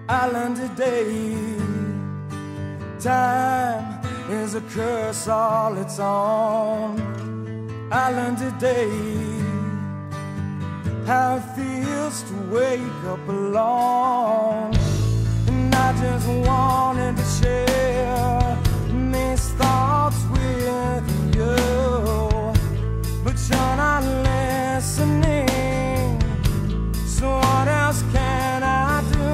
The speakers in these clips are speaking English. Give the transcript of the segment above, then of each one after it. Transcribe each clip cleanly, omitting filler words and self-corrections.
I learned today, time is a curse all its own. I learned today how it feels to wake up alone. And I just wanted to share these thoughts with you, but you're not listening, so what else can I do?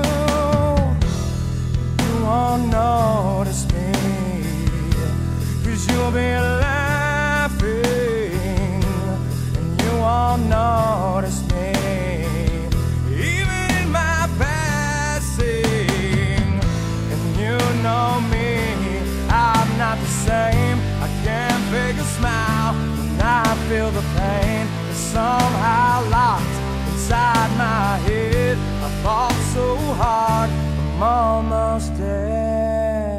You won't notice me, 'cause you'll be laughing, and you won't notice me, even in my passing. And you know me, I'm not the same. I can't fake a smile when I feel the pain. It's somehow locked inside my head. I fought so hard, I'm almost dead.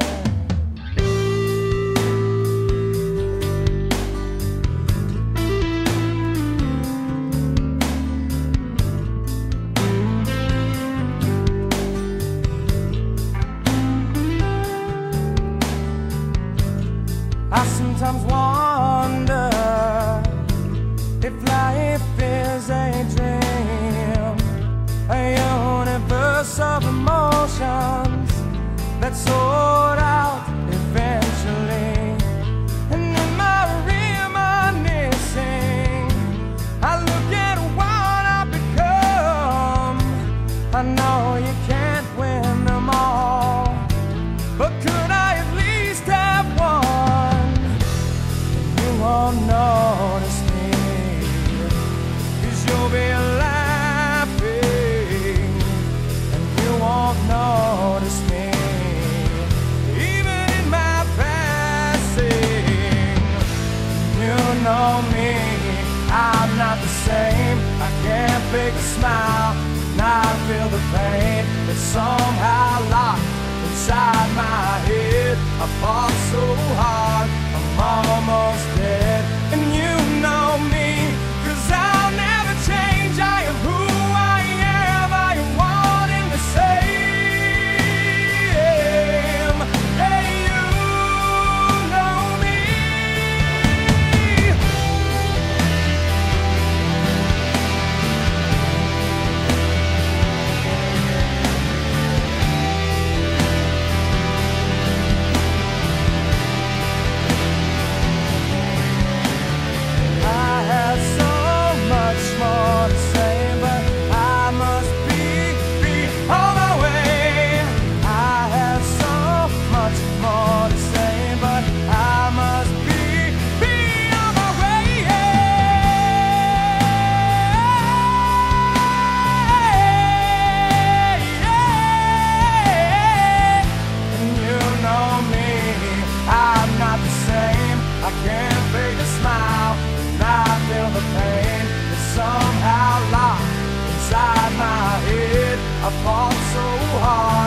I sometimes wonder if life is a dream, a universe of emotions that sort out eventually. And in my reminiscing, I look at what I've become. I know you can't win them all, but could I at least have one? You won't notice me, 'cause you'll be laughing, and you won't notice me, even in my passing. You know me, I'm not the same. I can't fake a smile, not feel the pain that's somehow locked inside my head. I fought so hard, I'm almost dead. And you know me, 'cause I'll never change. I am who I am, I am one and the same. Hey, you know me. I have so much more to say, but I must be on my way. I have so much more to say, but I must be on my way. And you know me, I'm not the same. I can't fake a smile, I feel the pain that's somehow locked inside my head. I fought so hard,